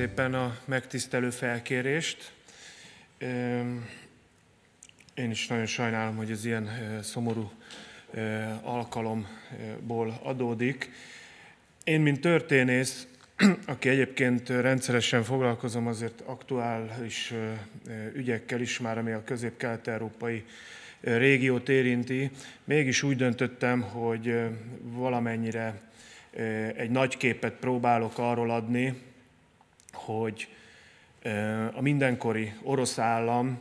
szépen a megtisztelő felkérést. Én is nagyon sajnálom, hogy ez ilyen szomorú alkalomból adódik. Én, mint történész, aki egyébként rendszeresen foglalkozom azért aktuális ügyekkel is már, ami a közép-kelet-európai régiót érinti, mégis úgy döntöttem, hogy valamennyire egy nagy képet próbálok arról adni, hogy a mindenkori orosz állam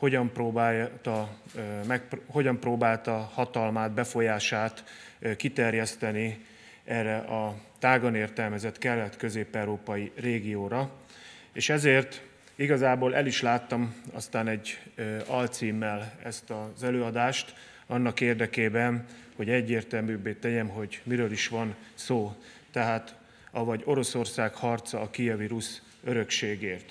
hogyan próbálta hatalmát, befolyását kiterjeszteni erre a tágan értelmezett kelet-közép-európai régióra. És ezért igazából el is láttam aztán egy alcímmel ezt az előadást, annak érdekében, hogy egyértelműbbé tegyem, hogy miről is van szó. Tehát avagy Oroszország harca a kijevi rusz örökségért.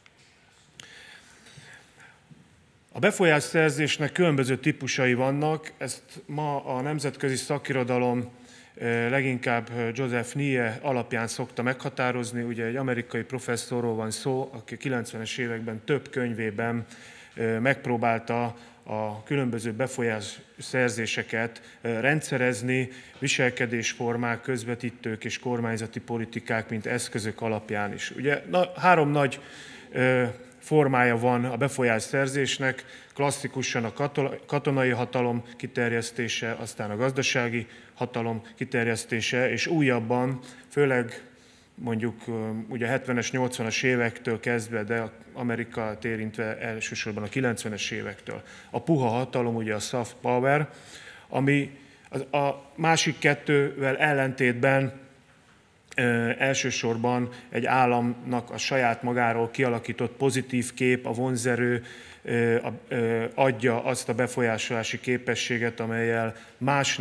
A befolyásszerzésnek különböző típusai vannak, ezt ma a nemzetközi szakirodalom leginkább Joseph Nye alapján szokta meghatározni. Ugye egy amerikai professzorról van szó, aki 90-es években több könyvében megpróbálta a különböző befolyásszerzéseket rendszerezni, viselkedésformák, közvetítők és kormányzati politikák, mint eszközök alapján is. Ugye három nagy formája van a befolyásszerzésnek, klasszikusan a katonai hatalom kiterjesztése, aztán a gazdasági hatalom kiterjesztése, és újabban, főleg mondjuk ugye 70-es, 80-as évektől kezdve, de Amerikát érintve elsősorban a 90-es évektől. A puha hatalom, ugye a soft power, ami a másik kettővel ellentétben elsősorban egy államnak a saját magáról kialakított pozitív kép, a vonzerő adja azt a befolyásolási képességet, amellyel más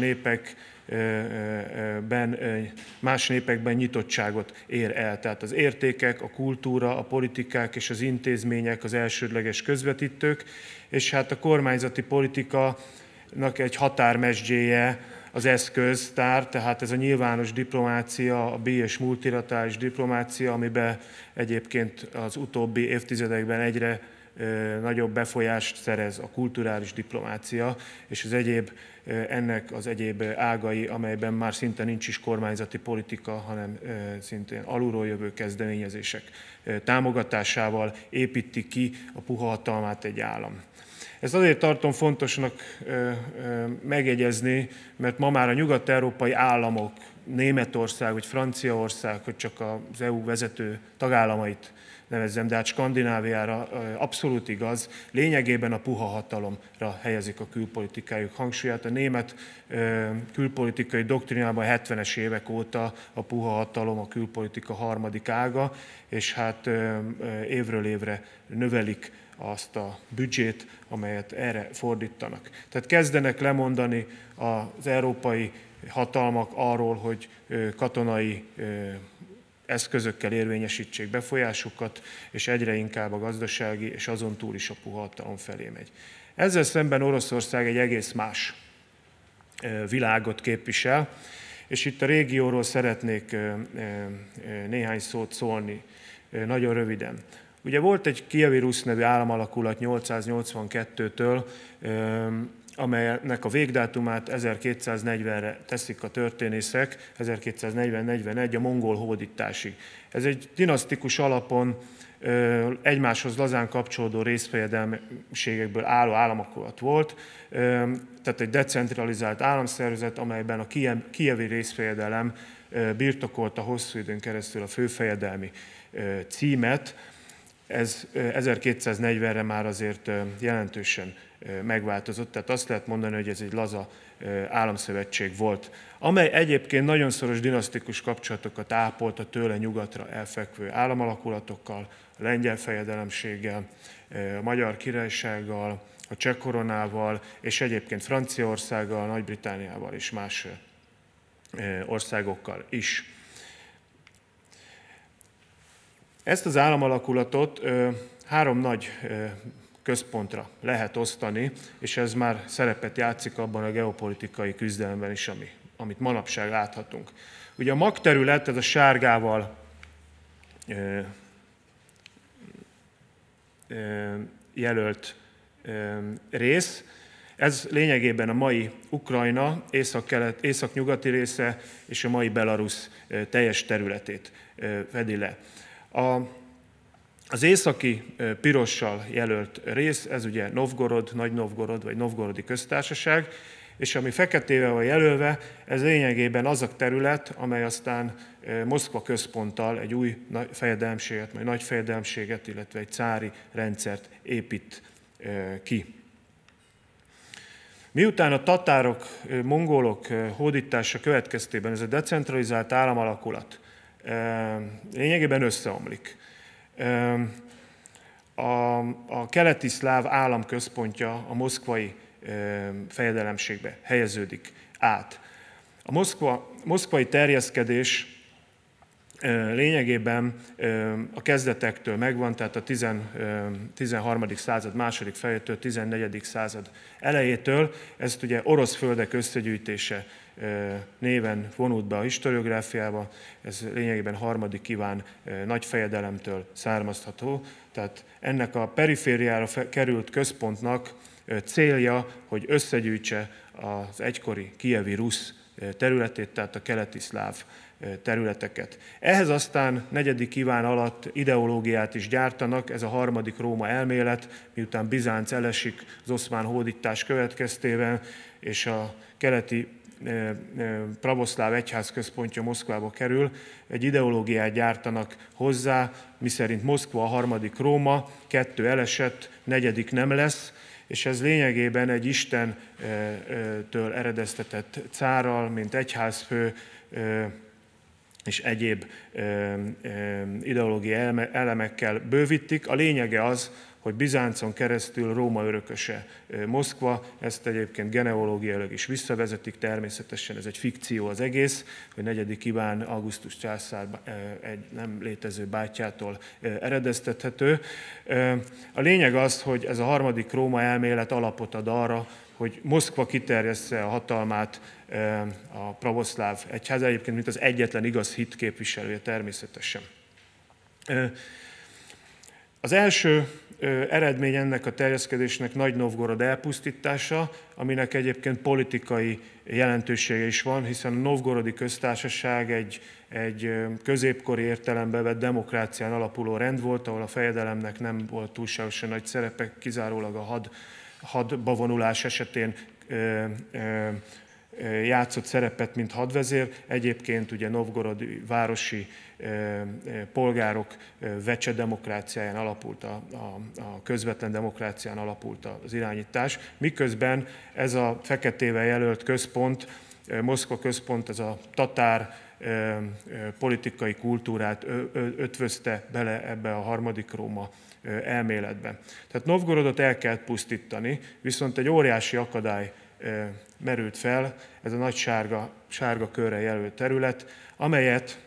népekben nyitottságot ér el. Tehát az értékek, a kultúra, a politikák és az intézmények az elsődleges közvetítők, és hát a kormányzati politikának egy határmezsdjéje az eszköztár, tehát ez a nyilvános diplomácia, a és multilaterális diplomácia, amiben egyébként az utóbbi évtizedekben egyre nagyobb befolyást szerez a kulturális diplomácia, és ennek az egyéb ágai, amelyben már szinte nincs is kormányzati politika, hanem szintén alulról jövő kezdeményezések támogatásával építi ki a puha hatalmát egy állam. Ezt azért tartom fontosnak megjegyezni, mert ma már a nyugat-európai államok, Németország vagy Franciaország, hogy csak az EU vezető tagállamait nevezzem, de hát Skandináviára abszolút igaz, lényegében a puha hatalomra helyezik a külpolitikájuk hangsúlyát. A német külpolitikai doktrinában 70-es évek óta a puha hatalom a külpolitika harmadik ága, és hát évről évre növelik azt a büdzsét, amelyet erre fordítanak. Tehát kezdenek lemondani az európai hatalmak arról, hogy katonai eszközökkel érvényesítsék befolyásukat, és egyre inkább a gazdasági és azon túl is a puha hatalom felé megy. Ezzel szemben Oroszország egy egész más világot képvisel, és itt a régióról szeretnék néhány szót szólni, nagyon röviden. Ugye volt egy kijevi rusz nevű államalakulat 882-től, amelynek a végdátumát 1240-re teszik a történészek, 1240-41 a mongol hódításig. Ez egy dinasztikus alapon egymáshoz lazán kapcsolódó részfejedelmségekből álló államalakulat volt, tehát egy decentralizált államszervezet, amelyben a kijevi részfejedelem birtokolta hosszú időn keresztül a főfejedelmi címet. Ez 1240-re már azért jelentősen megváltozott, tehát azt lehet mondani, hogy ez egy laza államszövetség volt, amely egyébként nagyon szoros dinasztikus kapcsolatokat ápolt a tőle nyugatra elfekvő államalkulatokkal, a lengyel fejedelemséggel, a Magyar Királysággal, a Cseh koronával, és egyébként Franciaországgal, Nagy-Britanniával és más országokkal is. Ezt az államalakulatot három nagy központra lehet osztani, és ez már szerepet játszik abban a geopolitikai küzdelemben is, amit manapság láthatunk. Ugye a magterület, ez a sárgával jelölt rész. Ez lényegében a mai Ukrajna északnyugati része és a mai Belarusz teljes területét fedi le. Az északi pirossal jelölt rész, ez ugye Novgorod, Nagy-Novgorod vagy Novgorodi köztársaság, és ami feketével van jelölve, ez lényegében az a terület, amely aztán Moszkva központtal egy új fejedelemséget, majd nagy fejedelemséget, illetve egy cári rendszert épít ki. Miután a tatárok, mongolok hódítása következtében ez a decentralizált államalakulat lényegében összeomlik, a keleti szláv állam központja a moszkvai fejedelemségbe helyeződik át. A moszkvai terjeszkedés lényegében a kezdetektől megvan, tehát a 13. század második felétől, 14. század elejétől, ezt ugye orosz földek összegyűjtése néven vonult be a historiográfiába, ez lényegében harmadik Iván nagyfejedelemtől származható, tehát ennek a perifériára került központnak célja, hogy összegyűjtse az egykori kijevi rusz területét, tehát a keleti szláv területeket. Ehhez aztán 4. Iván alatt ideológiát is gyártanak, ez a harmadik Róma elmélet, miután Bizánc elesik az oszmán hódítás következtében, és a keleti pravoszláv egyház központja Moszkvába kerül, egy ideológiát gyártanak hozzá, miszerint Moszkva a harmadik Róma, 2 elesett, 4. nem lesz, és ez lényegében egy Istentől eredeztetett cárral, mint egyházfő és egyéb ideológiai elemekkel bővítik. A lényege az, hogy Bizáncon keresztül Róma örököse Moszkva, ezt egyébként genealógiailag is visszavezetik, természetesen ez egy fikció az egész, hogy 4. Iván Augustus császár egy nem létező bátyjától eredeztethető. A lényeg az, hogy ez a harmadik Róma elmélet alapot ad arra, hogy Moszkva kiterjessze a hatalmát a pravoszláv egyház, egyébként mint az egyetlen igaz hit képviselője természetesen. Az első eredmény ennek a terjeszkedésnek Nagy-Novgorod elpusztítása, aminek egyébként politikai jelentősége is van, hiszen a Novgorodi köztársaság egy középkori értelembe vett demokrácián alapuló rend volt, ahol a fejedelemnek nem volt túlságosan nagy szerepe, kizárólag a hadba vonulás esetén játszott szerepet, mint hadvezér. Egyébként ugye novgorodi városi polgárok vecse demokráciáján alapult, a közvetlen demokrácián alapult az irányítás, miközben ez a feketével jelölt központ, Moszkva központ, ez a tatár politikai kultúrát ötvözte bele ebbe a harmadik Róma elméletbe. Tehát Novgorodot el kell pusztítani, viszont egy óriási akadály merült fel, ez a nagy sárga körre jelölt terület, amelyet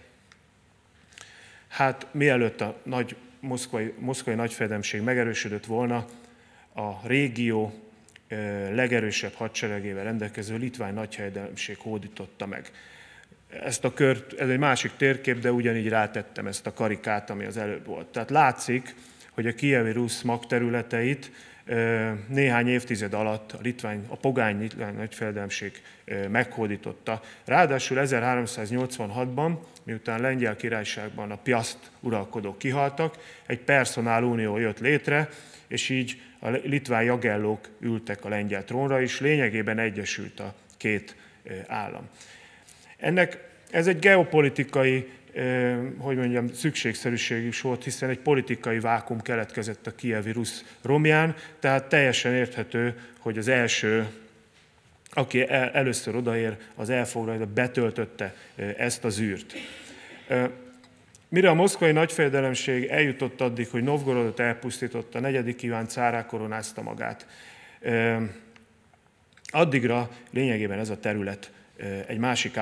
hát mielőtt a moszkvai nagyfejedelemség megerősödött volna, a régió legerősebb hadseregével rendelkező litvány nagyfejedelemség hódította meg. Ezt a kört, ez egy másik térkép, de ugyanígy rátettem ezt a karikát, ami az előbb volt. Tehát látszik, hogy a kijevi rusz magterületeit néhány évtized alatt a pogány litvány nagyfejedelemség meghódította. Ráadásul 1386-ban, miután Lengyel Királyságban a Piast uralkodók kihaltak, egy personál unió jött létre, és így a litván jagellók ültek a lengyel trónra, és lényegében egyesült a két állam. Ez egy geopolitikai, szükségszerűség is volt, hiszen egy politikai vákum keletkezett a kijevi rusz romján, tehát teljesen érthető, hogy az első, aki először odaér, az elfoglalja, betöltötte ezt az űrt. Mire a moszkvai nagyfejedelemség eljutott addig, hogy Novgorodot elpusztította, 4. Iván cárrá koronázta magát, addigra lényegében ez a terület egy másik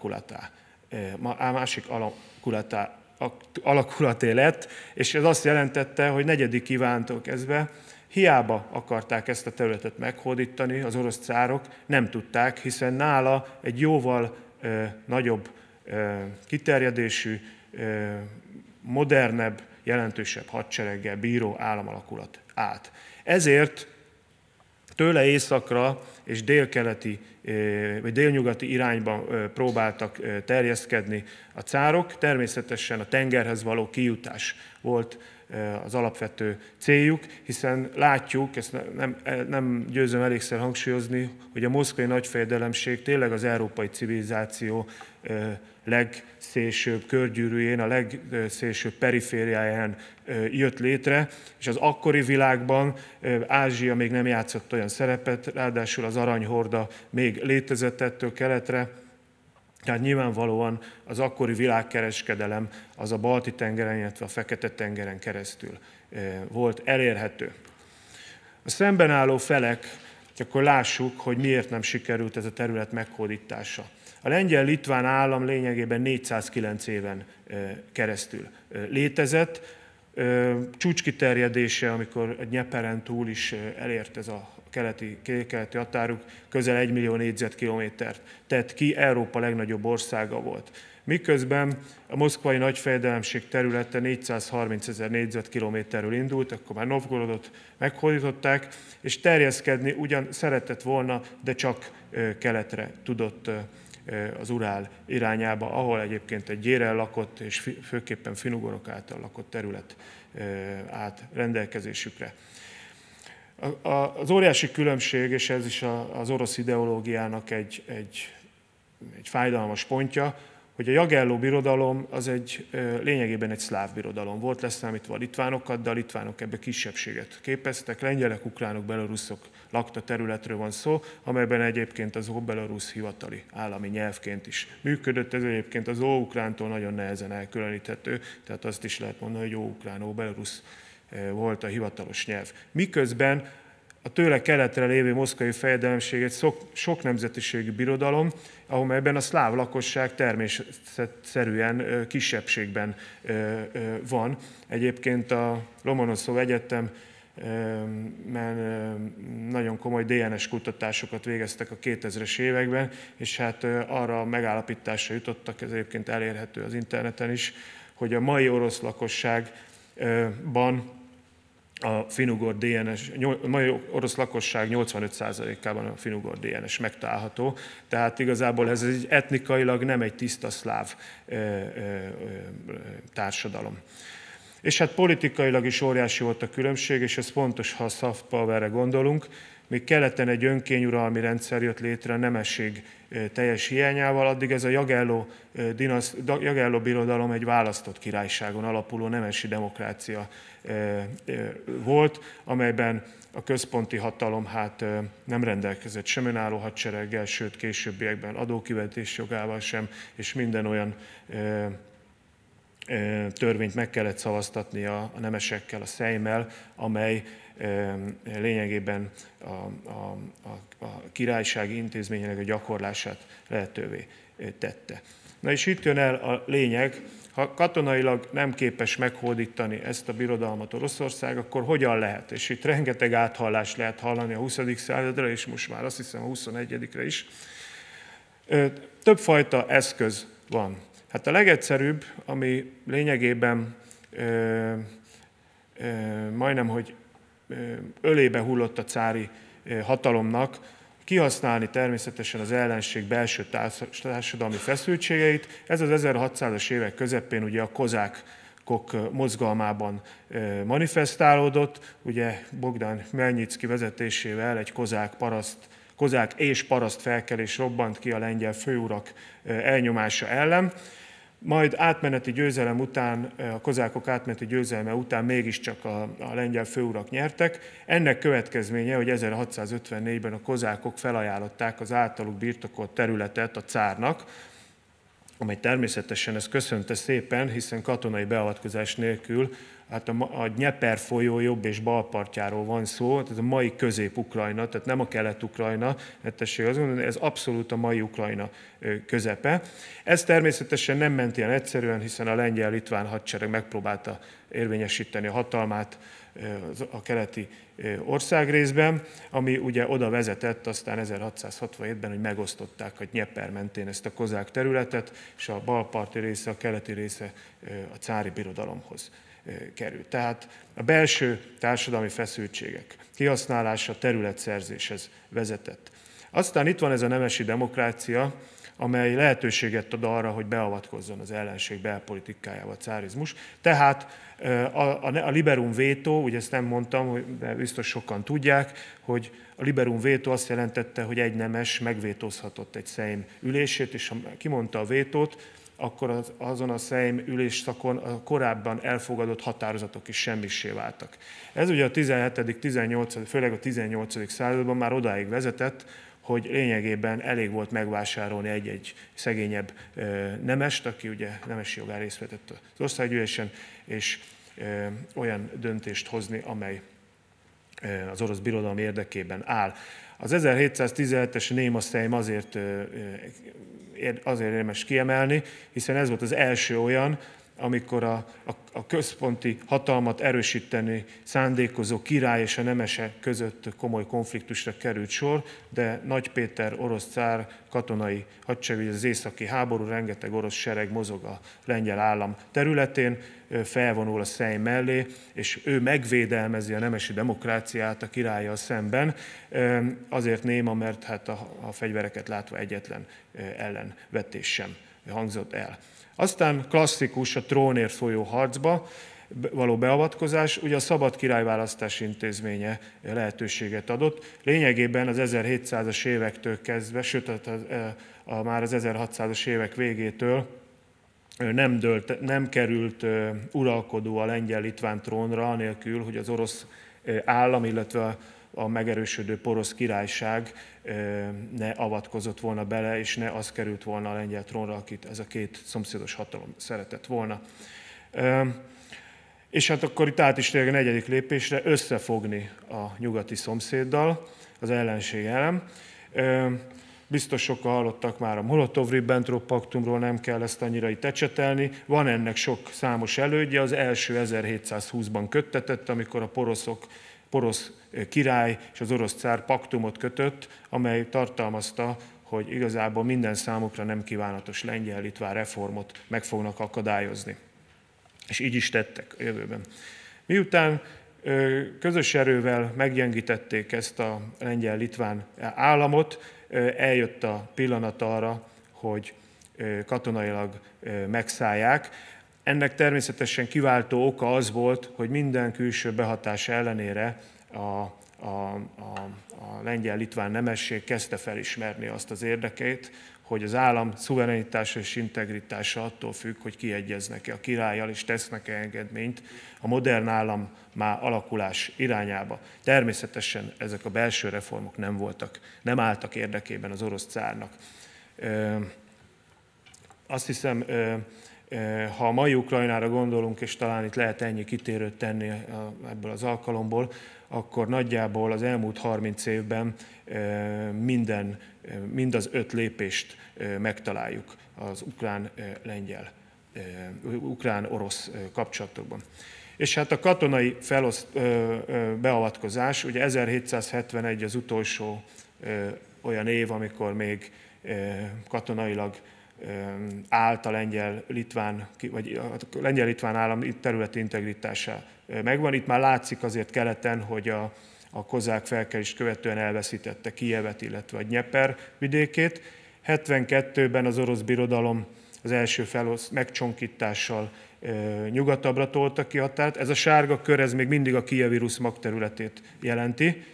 alakulaté lett, és ez azt jelentette, hogy 4. Ivántól kezdve hiába akarták ezt a területet meghódítani, az orosz cárok nem tudták, hiszen nála egy jóval nagyobb kiterjedésű, modernebb jelentősebb hadsereggel bíró államalakulat állt. Ezért tőle északra és délkeleti vagy délnyugati irányban próbáltak terjeszkedni a cárok. Természetesen a tengerhez való kijutás volt az alapvető céljuk, hiszen látjuk, ezt nem győzöm elégszer hangsúlyozni, hogy a moszkvai nagyfejedelemség tényleg az európai civilizáció legszélsőbb körgyűrűjén, a legszélsőbb perifériáján jött létre, és az akkori világban Ázsia még nem játszott olyan szerepet, ráadásul az aranyhorda még létezett ettől keletre, tehát nyilvánvalóan az akkori világkereskedelem az a Balti-tengeren, illetve a Fekete-tengeren keresztül volt elérhető. A szemben álló felek, akkor lássuk, hogy miért nem sikerült ez a terület meghódítása. A lengyel-litván állam lényegében 409 éven keresztül létezett. Csúcskiterjedése, amikor a Dnyeperen túl is elért ez a keleti határuk, közel 1 millió négyzetkilométert tett ki, Európa legnagyobb országa volt. Miközben a moszkvai nagyfejedelemség területe 430 000 négyzetkilométerről indult, akkor már Novgorodot meghódították, és terjeszkedni ugyan szeretett volna, de csak keletre tudott az Urál irányába, ahol egyébként egy gyérrel lakott, és főképpen finugorok által lakott terület állt rendelkezésükre. Az óriási különbség, és ez is az orosz ideológiának egy fájdalmas pontja, hogy a Jagelló birodalom az lényegében egy szláv birodalom volt, leszámítva a litvánokat, de a litvánok ebbe kisebbséget képeztek. Lengyelek, ukránok, beloruszok lakta területről van szó, amelyben egyébként az óbelarusz hivatali állami nyelvként is működött. Ez egyébként az óukrántól nagyon nehezen elkülöníthető, tehát azt is lehet mondani, hogy óukrán, óbelarusz volt a hivatalos nyelv. Miközben a tőle keletre lévő moszkvai fejedelemség egy sok nemzetiségű birodalom, amelyben a szláv lakosság természetszerűen kisebbségben van. Egyébként a Lomonoszov Egyetemen nagyon komoly DNS kutatásokat végeztek a 2000-es években, és hát arra a megállapításra jutottak, ez egyébként elérhető az interneten is, hogy a mai orosz lakosságban a finugor DNS, a mai orosz lakosság 85%-ában a finugor DNS megtalálható, tehát igazából ez egy etnikailag nem egy tiszta szláv társadalom. És hát politikailag is óriási volt a különbség, és ez fontos, ha a soft powerre gondolunk. Még keleten egy önkényuralmi rendszer jött létre a nemesség teljes hiányával, addig ez a Jagelló birodalom egy választott királyságon alapuló nemesi demokrácia volt, amelyben a központi hatalom nem rendelkezett sem önálló hadsereggel, sőt későbbiekben adókivetés jogával sem, és minden olyan törvényt meg kellett szavaztatni a nemesekkel, a szejmmel, amely lényegében a királysági intézményének a gyakorlását lehetővé tette. Na és itt jön el a lényeg, ha katonailag nem képes meghódítani ezt a birodalmat Oroszország, akkor hogyan lehet? És itt rengeteg áthallást lehet hallani a 20. századra, és most már azt hiszem a 21-re is. Többfajta eszköz van. Hát a legegyszerűbb, ami lényegében majdnem, hogy ölébe hullott a cári hatalomnak, kihasználni természetesen az ellenség belső társadalmi feszültségeit. Ez az 1600-as évek közepén ugye a kozákok mozgalmában manifestálódott, ugye Bogdan Hmelnyicki vezetésével egy kozák és paraszt felkelés robbant ki a lengyel főurak elnyomása ellen. Majd átmeneti győzelem után, a kozákok átmeneti győzelme után mégiscsak a lengyel főurak nyertek. Ennek következménye, hogy 1654-ben a kozákok felajánlották az általuk birtokolt területet a cárnak, amely természetesen ezt köszönte szépen, hiszen katonai beavatkozás nélkül, hát a Dnyeper folyó jobb és bal partjáról van szó, tehát a mai Közép-Ukrajna, tehát nem a Kelet-Ukrajna, tessék azt mondani, ez abszolút a mai Ukrajna közepe. Ez természetesen nem ment ilyen egyszerűen, hiszen a lengyel-litván hadsereg megpróbálta érvényesíteni a hatalmát a keleti országrészben, ami ugye oda vezetett aztán 1667-ben, hogy megosztották a Dnyeper mentén ezt a kozák területet, és a balparti része, a keleti része a cári birodalomhoz került. Tehát a belső társadalmi feszültségek kihasználása területszerzéshez vezetett. Aztán itt van ez a nemesi demokrácia, amely lehetőséget ad arra, hogy beavatkozzon az ellenség belpolitikájába a cárizmus. Tehát a liberum veto, ugye ezt nem mondtam, de biztos sokan tudják, hogy a liberum veto azt jelentette, hogy egy nemes megvétózhatott egy szejm ülését, és ha kimondta a vétót, akkor azon a szejm ülésszakon a korábban elfogadott határozatok is semmissé váltak. Ez ugye a 17., 18., főleg a 18. században már odáig vezetett, hogy lényegében elég volt megvásárolni egy-egy szegényebb nemest, aki ugye nemesi jogán részt vetett az országgyűlésen, és olyan döntést hozni, amely az orosz birodalom érdekében áll. Az 1717-es néma szejm azért érdemes kiemelni, hiszen ez volt az első olyan, amikor a központi hatalmat erősíteni szándékozó király és a nemesek között komoly konfliktusra került sor, de Nagy Péter orosz cár katonai hadsereg, az északi háború, rengeteg orosz sereg mozog a lengyel állam területén, felvonul a szejm mellé, és ő megvédelmezi a nemesi demokráciát a királlyal szemben, azért néma, mert hát a fegyvereket látva egyetlen ellenvetés sem hangzott el. Aztán klasszikus a trónért folyó harcba való beavatkozás, ugye a szabad királyválasztás intézménye lehetőséget adott. Lényegében az 1700-as évektől kezdve, sőt már az 1600-as évek végétől nem került uralkodó a lengyel-litván trónra, anélkül, hogy az orosz állam, illetve a megerősödő porosz királyság ne avatkozott volna bele, és ne az került volna a lengyel trónra, akit ez a két szomszédos hatalom szeretett volna. És hát akkor itt át is tényleg a negyedik lépésre összefogni a nyugati szomszéddal, az ellenség ellen. Biztos sokan hallottak már a Molotov-Ribbentrop paktumról, nem kell ezt annyira itt ecsetelni. Van ennek sok számos elődje, az első 1720-ban köttetett, amikor a porosz király és az orosz cár paktumot kötött, amely tartalmazta, hogy igazából minden számukra nem kívánatos lengyel-litván reformot meg fognak akadályozni. És így is tettek a jövőben. Miután közös erővel meggyengítették ezt a lengyel-litván államot, eljött a pillanat arra, hogy katonailag megszállják. Ennek természetesen kiváltó oka az volt, hogy minden külső behatás ellenére a lengyel-litván nemesség kezdte felismerni azt az érdekét, hogy az állam szuverenitása és integritása attól függ, hogy kiegyeznek-e a királlyal és tesznek-e engedményt a modern állam már alakulás irányába. Természetesen ezek a belső reformok nem álltak érdekében az orosz cárnak. Azt hiszem, ha a mai Ukrajnára gondolunk, és talán itt lehet ennyi kitérőt tenni ebből az alkalomból, akkor nagyjából az elmúlt 30 évben mind az 5 lépést megtaláljuk az ukrán-orosz kapcsolatokban. És hát a katonai beavatkozás, ugye 1771 az utolsó olyan év, amikor még katonailag állt a lengyel-litván állam területi integritása megvan. Itt már látszik azért keleten, hogy a kozák felkelést követően elveszítette Kijevet, illetve a Dnyeper vidékét. 72-ben az orosz birodalom az első megcsonkítással nyugatabbra tolta ki határt. Ez a sárga kör, ez még mindig a kijevi rusz magterületét jelenti.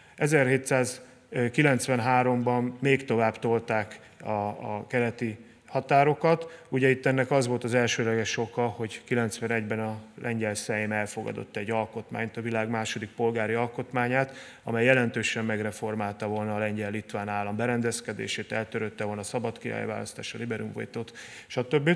1793-ban még tovább tolták a keleti határokat. Ugye itt ennek az volt az elsőleges oka, hogy 91-ben a lengyel szejm elfogadott egy alkotmányt, a világ második polgári alkotmányát, amely jelentősen megreformálta volna a lengyel-litván állam berendezkedését, eltörötte volna a szabad királyválasztás, a liberum vetót, stb.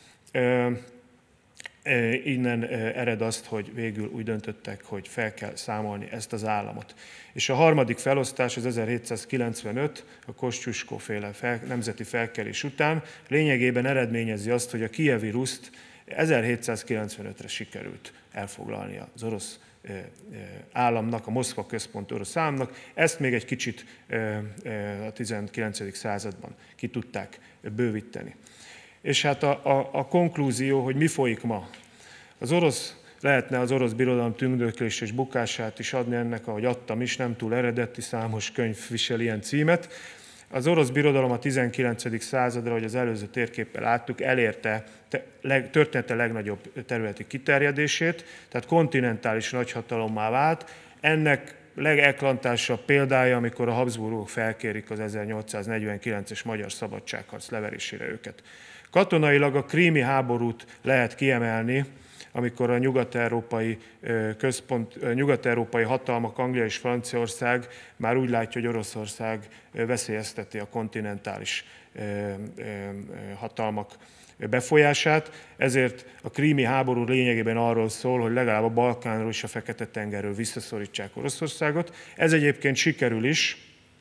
Innen ered azt, hogy végül úgy döntöttek, hogy fel kell számolni ezt az államot. És a harmadik felosztás az 1795, a Kosciuszko-féle nemzeti felkelés után lényegében eredményezi azt, hogy a kijevi ruszt 1795-re sikerült elfoglalni az orosz államnak, a Moszkva központú orosz államnak. Ezt még egy kicsit a 19. században ki tudták bővíteni. És hát a konklúzió, hogy mi folyik ma. Az orosz lehetne az orosz birodalom tündöklés és bukását is adni ennek, ahogy adtam is, nem túl eredeti, számos könyv visel ilyen címet. Az orosz birodalom a 19. századra, hogy az előző térképpel láttuk, elérte története legnagyobb területi kiterjedését, tehát kontinentális nagyhatalommá vált. Ennek legeklatásabb példája, amikor a Habsburgok felkérik az 1849-es magyar szabadságharc leverésére őket. Katonailag a krími háborút lehet kiemelni, amikor a nyugat-európai hatalmak, Anglia és Franciaország már úgy látja, hogy Oroszország veszélyezteti a kontinentális hatalmak befolyását, ezért a krími háború lényegében arról szól, hogy legalább a Balkánról és a Fekete-tengerről visszaszorítsák Oroszországot. Ez egyébként sikerül is,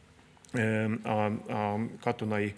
a katonai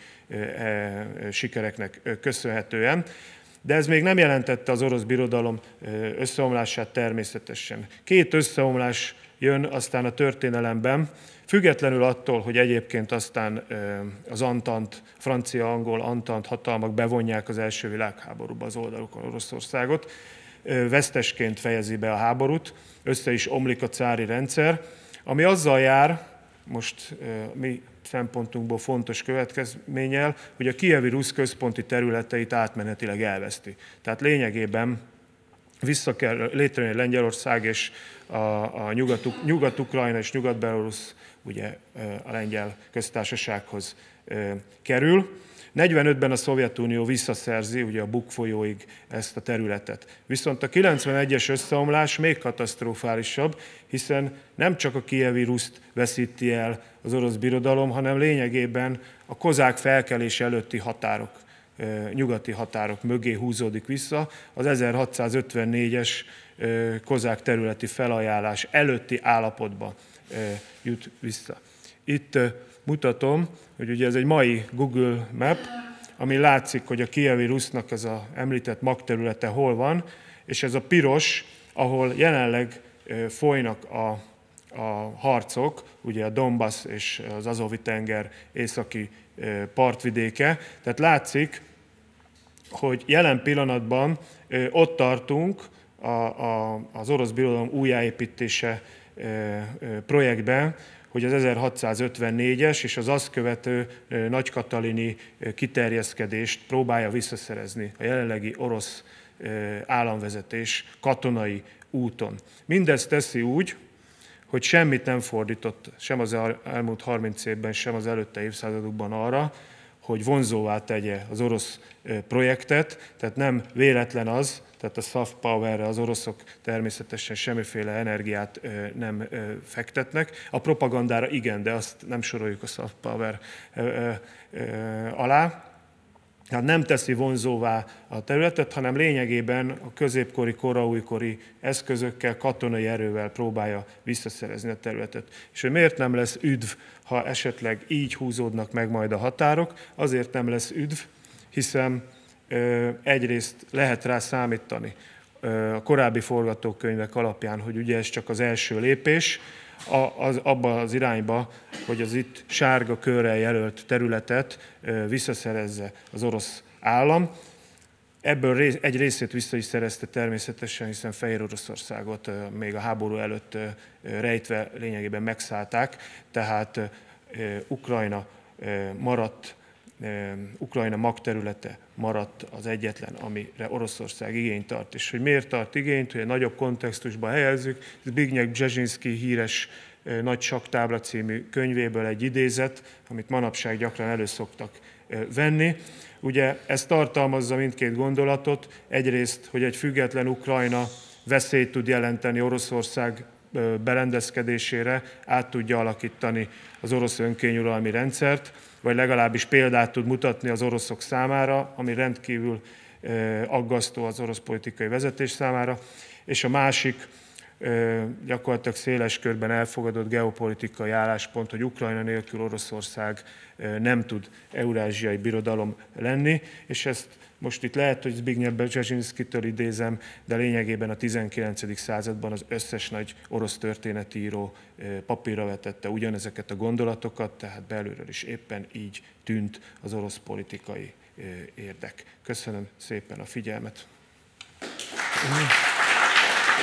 sikereknek köszönhetően, de ez még nem jelentette az orosz birodalom összeomlását természetesen. Két összeomlás jön aztán a történelemben, függetlenül attól, hogy egyébként aztán az Antant, francia-angol Antant hatalmak bevonják az első világháborúba az oldalukon Oroszországot, vesztesként fejezi be a háborút, össze is omlik a cári rendszer, ami azzal jár, most mi szempontunkból fontos következménnyel, hogy a kijevi Rusz központi területeit átmenetileg elveszti. Tehát lényegében vissza kell létrejönni Lengyelország és a Nyugat-Ukrajna és Nyugat-Belorusz ugye a Lengyel köztársasághoz kerül. 45-ben a Szovjetunió visszaszerzi ugye a Buk folyóig ezt a területet. Viszont a 91-es összeomlás még katasztrofálisabb, hiszen nem csak a kijevi Ruszt veszíti el az orosz birodalom, hanem lényegében a kozák felkelés előtti határok, nyugati határok mögé húzódik vissza, az 1654-es kozák területi felajánlás előtti állapotba jut vissza. Itt mutatom, hogy ugye ez egy mai Google Map, ami látszik, hogy a kijevi Rusznak ez az említett magterülete hol van, és ez a piros, ahol jelenleg folynak a harcok, ugye a Donbass és az Azovi-tenger északi partvidéke. Tehát látszik, hogy jelen pillanatban ott tartunk az orosz birodalom újjáépítése projektben, hogy az 1654-es és az azt követő nagykatalini kiterjeszkedést próbálja visszaszerezni a jelenlegi orosz államvezetés katonai úton. Mindezt teszi úgy, hogy semmit nem fordított sem az elmúlt 30 évben, sem az előtte évszázadokban arra, hogy vonzóvá tegye az orosz projektet, tehát nem véletlen az, tehát a soft powerre az oroszok természetesen semmiféle energiát nem fektetnek. A propagandára igen, de azt nem soroljuk a soft power alá. Tehát nem teszi vonzóvá a területet, hanem lényegében a középkori, koraújkori eszközökkel, katonai erővel próbálja visszaszerezni a területet. És hogy miért nem lesz üdv, ha esetleg így húzódnak meg majd a határok? Azért nem lesz üdv, hiszen egyrészt lehet rá számítani a korábbi forgatókönyvek alapján, hogy ugye ez csak az első lépés, abba az irányba, hogy az itt sárga körrel jelölt területet visszaszerezze az orosz állam. Ebből egy részét vissza is szerezte természetesen, hiszen Fehér Oroszországot még a háború előtt rejtve lényegében megszállták, tehát Ukrajna magterülete maradt az egyetlen, amire Oroszország igényt tart. És hogy miért tart igényt, hogy egy nagyobb kontextusba helyezzük, Zbigniew Brzezsinszky híres Nagy sakktábla című könyvéből egy idézet, amit manapság gyakran elő szoktak venni. Ugye ez tartalmazza mindkét gondolatot, egyrészt, hogy egy független Ukrajna veszélyt tud jelenteni Oroszország berendezkedésére, át tudja alakítani az orosz önkényuralmi rendszert, vagy legalábbis példát tud mutatni az oroszok számára, ami rendkívül aggasztó az orosz politikai vezetés számára, és a másik gyakorlatilag széles körben elfogadott geopolitikai álláspont, hogy Ukrajna nélkül Oroszország nem tud eurázsiai birodalom lenni, és ezt most itt lehet, hogy Zbigniew Brzezsinszkytől idézem, de lényegében a 19. században az összes nagy orosz történetíró papírra vetette ugyanezeket a gondolatokat, tehát belülről is éppen így tűnt az orosz politikai érdek. Köszönöm szépen a figyelmet.